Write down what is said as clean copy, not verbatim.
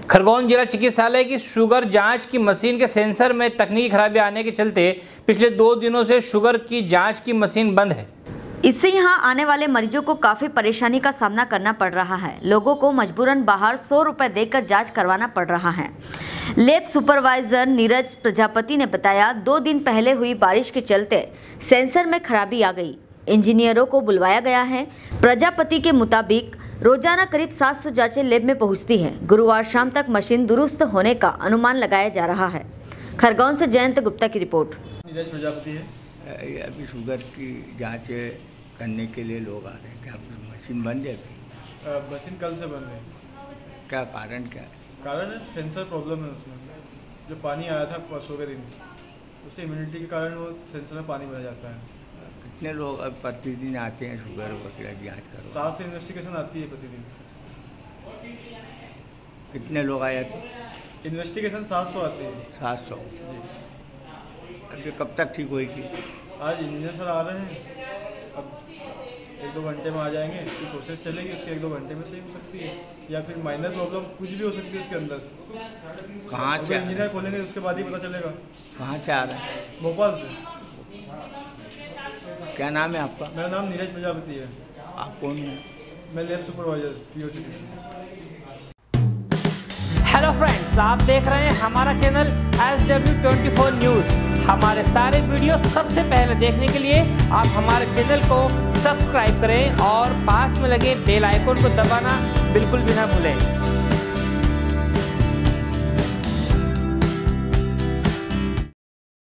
खरगोन जिला चिकित्सालय की शुगर जांच की मशीन के सेंसर में तकनीकी खराबी आने के चलते पिछले 2 दिनों से शुगर की जांच की मशीन बंद है। इससे यहां आने वाले मरीजों को काफी परेशानी का सामना करना पड़ रहा है। लोगों को मजबूरन बाहर 100 रुपए देकर जांच करवाना पड़ रहा है। लैब सुपरवाइजर नीरज प्रजापति ने बताया, 2 दिन पहले हुई बारिश के चलते सेंसर में खराबी आ गई। इंजीनियरों को बुलवाया गया है। प्रजापति के मुताबिक रोजाना करीब 700 जांचें लैब में पहुंचती हैं। गुरुवार शाम तक मशीन दुरुस्त होने का अनुमान लगाया जा रहा है। खरगोन से जयंत गुप्ता की रिपोर्ट। नीरज प्रजापति है। अभी शुगर की जांच करने के लिए लोग आ रहे हैं। क्या मशीन बंद है? मशीन कल से बंद है। क्या कारण क्या है? कारण है सेंसर प्रॉब्लम है उसमें। जो पानी आया था परसों के दिन, उससे इम्यूनिटी के कारण वो सेंसर में पानी भर जाता है। कितने लोग अब प्रतिदिन आते हैं शुगर वगैरह जाँच करो? 7 से इन्वेस्टिगेशन आती है प्रतिदिन। कितने लोग आए थे? इन्वेस्टिगेशन 700 आती है। 700। जी। अभी कब तक ठीक होगी? आज इंजीनियर सर आ रहे हैं, अब 1-2 घंटे में आ जाएंगे। उसकी प्रोसेस चलेगी, उसके 1-2 घंटे में सही हो सकती है, या फिर माइनर प्रॉब्लम कुछ भी हो सकती है उसके अंदर। कहाँ से इंजीनियर खोलेंगे उसके बाद ही पता चलेगा। कहाँ से आ रहे हैं? भोपाल से। क्या नाम है आपका? मेरा नाम नीरज प्रजापति है। आप कौन हैं? मैं lab supervisor POC। Hello friends, आप देख रहे हैं हमारा चैनल SW24 न्यूज़। हमारे सारे वीडियो सबसे पहले देखने के लिए आप हमारे चैनल को सब्सक्राइब करें और पास में लगे बेल आइकन को दबाना बिल्कुल भी ना भूलें।